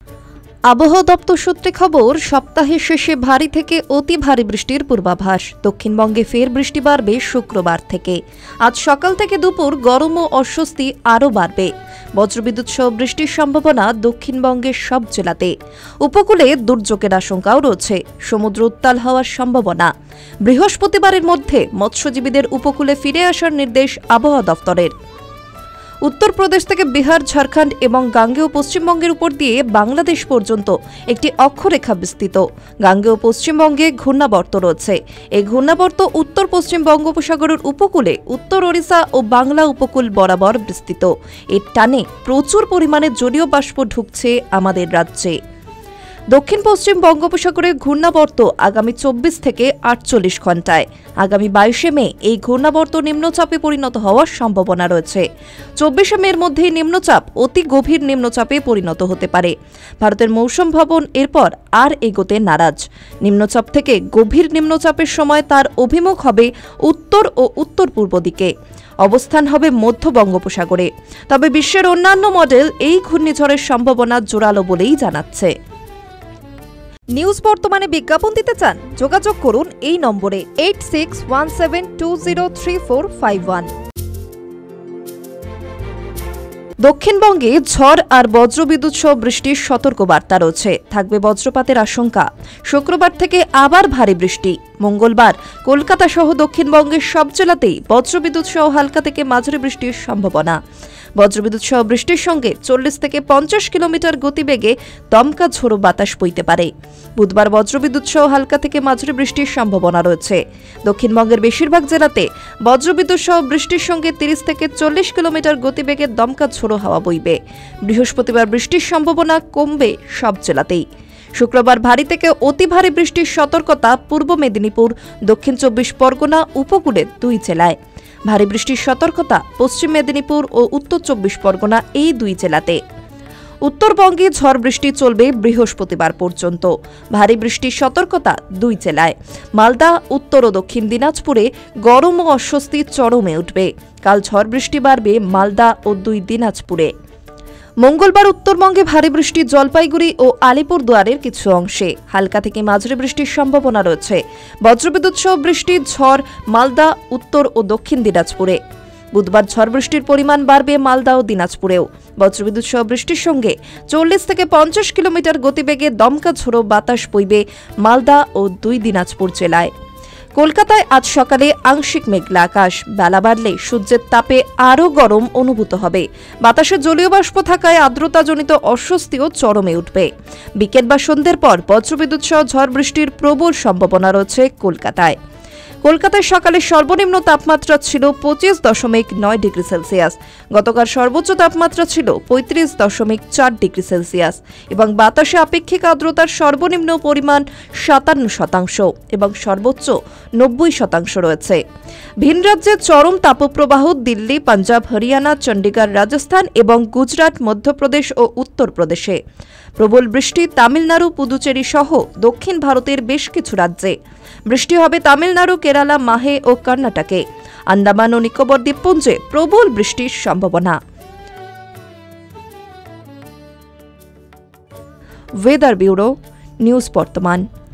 আবহাওয়া দপ্তর সূত্রে খবর, সপ্তাহের শেষে ভারী থেকে অতি ভারী বৃষ্টির পূর্বাভাস। দক্ষিণবঙ্গে ফের বৃষ্টি বাড়বে শুক্রবার থেকে। আজ সকাল থেকে দুপুর গরম ও অস্বস্তি আরও বাড়বে। বজ্রবিদ্যুৎ সহ বৃষ্টির সম্ভাবনা দক্ষিণবঙ্গের সব জেলাতে। উপকূলে দুর্যোগের আশঙ্কাও রয়েছে। সমুদ্র উত্তাল হওয়ার সম্ভাবনা। বৃহস্পতিবারের মধ্যে মৎস্যজীবীদের উপকূলে ফিরে আসার নির্দেশ আবহাওয়া দপ্তরের। উত্তরপ্রদেশ থেকে বিহার, ঝাড়খণ্ড এবং গাঙ্গেয় পশ্চিমবঙ্গের উপর দিয়ে বাংলাদেশ পর্যন্ত একটি অক্ষরেখা বিস্তৃত। গাঙ্গেয় পশ্চিমবঙ্গে ঘূর্ণাবর্ত রয়েছে। এই ঘূর্ণাবর্ত উত্তর পশ্চিম বঙ্গোপসাগরের উপকূলে উত্তর ওড়িশা ও বাংলা উপকূল বরাবর বিস্তৃত। এর টানে প্রচুর পরিমাণে জলীয় বাষ্প ঢুকছে আমাদের রাজ্যে। দক্ষিণ পশ্চিম বঙ্গোপসাগরে ঘূর্ণাবর্ত আগামী 24 থেকে 48 ঘণ্টায়। আগামী 22 মে এই ঘূর্ণাবর্ত নিম্নচাপে পরিণত হওয়ার সম্ভাবনা রয়েছে। 24 মের মধ্যেই নিম্নচাপ অতি গভীর নিম্নচাপে পরিণত হতে পারে। ভারতের মৌসুম ভবন এরপর আর এগোতে নারাজ। নিম্নচাপ থেকে গভীর নিম্নচাপের সময় তার অভিমুখ হবে উত্তর ও উত্তর পূর্ব দিকে। অবস্থান হবে মধ্য বঙ্গোপসাগরে। তবে বিশ্বের অন্যান্য মডেল এই ঘূর্ণিঝড়ের সম্ভাবনা জোরালো বলেই জানাচ্ছে। নিউজ বর্তমানে বিজ্ঞাপন দিতে চান? যোগাযোগ করুন এই নম্বরে 8617203451। দক্ষিণবঙ্গে ঝড় আর বজ্রবিদ্যুৎ সহ বৃষ্টির সতর্কবার্তা রয়েছে। থাকবে বজ্রপাতের আশঙ্কা। শুক্রবার থেকে আবার ভারী বৃষ্টি। মঙ্গলবার কলকাতা সহ দক্ষিণবঙ্গের সব জেলাতেই বজ্রবিদ্যুৎ সহ হালকা থেকে মাঝারি বৃষ্টির সম্ভাবনা। বজ্রবিদ্যুৎ সহ বৃষ্টির সঙ্গে 40 থেকে 50 কিলোমিটার গতিবেগে দমকা ঝোড়ো বাতাস বইতে পারে। বুধবার বজ্রবিদ্যুৎ সহ হালকা থেকে মাঝারি বৃষ্টির সম্ভাবনা রয়েছে। দক্ষিণবঙ্গের বেশিরভাগ জেলাতে বজ্রবিদ্যুৎ সহ বৃষ্টির সঙ্গে 30 থেকে 40 কিলোমিটার গতিবেগে দমকা ঝোড়ো হাওয়া বইবে। বৃহস্পতিবার বৃষ্টির সম্ভাবনা কমবে সব জেলাতেই। শুক্রবার ভারী থেকে অতি ভারী বৃষ্টির সতর্কতা পূর্ব মেদিনীপুর, দক্ষিণ 24 পরগনা উপকূলের 2 জেলায়। ভারী বৃষ্টির সতর্কতা পশ্চিম মেদিনীপুর ও উত্তর 24 পরগনা এই 2 জেলাতে। উত্তরবঙ্গে ঝড় বৃষ্টি চলবে বৃহস্পতিবার পর্যন্ত। ভারী বৃষ্টির সতর্কতা 2 জেলায়। মালদা, উত্তর ও দক্ষিণ দিনাজপুরে গরম ও অস্বস্তি চরমে উঠবে। কাল ঝড় বৃষ্টি বাড়বে মালদা ও 2 দিনাজপুরে। মঙ্গলবার উত্তরবঙ্গে ভারী বৃষ্টি জলপাইগুড়ি ও আলিপুরদুয়ারের কিছু অংশে। হালকা থেকে মাঝারি বৃষ্টির সম্ভাবনা রয়েছে। বজ্রবিদ্যুৎ সহ বৃষ্টির ঝড় মালদা, উত্তর ও দক্ষিণ দিনাজপুরে। বুধবার ঝড় বৃষ্টির পরিমাণ বাড়বে মালদা ও দিনাজপুরেও। বজ্রবিদ্যুৎ সহ বৃষ্টির সঙ্গে 40 থেকে 50 কিলোমিটার গতিবেগে দমকা ঝোড়ো বাতাস বইবে মালদা ও 2 দিনাজপুর জেলায়। কলকাতায় আজ সকালে আংশিক মেঘলা আকাশ। বেলা বাড়লে সূর্যের তাপে আরও গরম অনুভূত হবে। বাতাসে জলীয় বাষ্প থাকায় আর্দ্রতাজনিত অস্বস্তিও চরমে উঠবে। বিকেল বা সন্ধ্যের পর বজ্রবিদ্যুৎ সহ ঝড় বৃষ্টির প্রবল সম্ভাবনা রয়েছে কলকাতায়। কলকাতায় সকালে সর্বনিম্ন তাপমাত্রা ছিল 25.9 ডিগ্রি সেলসিয়াস। গতকাল সর্বোচ্চ তাপমাত্রা ছিল 35.4 ডিগ্রি সেলসিয়াস এবং বাতাসে আপেক্ষিক আর্দ্রতার সর্বনিম্ন পরিমাণ 57% এবং সর্বোচ্চ 90% রয়েছে। ভিন রাজ্যের চরম তাপপ্রবাহ দিল্লি, পাঞ্জাব, হরিয়ানা, চণ্ডীগড়, রাজস্থান এবং গুজরাট, মধ্যপ্রদেশ ও উত্তরপ্রদেশে। প্রবল বৃষ্টি তামিলনাড়ু, পুদুচেরি সহ দক্ষিণ ভারতের বেশ কিছু রাজ্যে। বৃষ্টি হবে তামিলনাড়ু, কেরালা, মাহে ও কর্ণাটকে। আন্দামান ও নিকোবর দ্বীপপুঞ্জে প্রবল বৃষ্টির সম্ভাবনা। ওয়েদার ব্যুরো, নিউজ বর্তমান।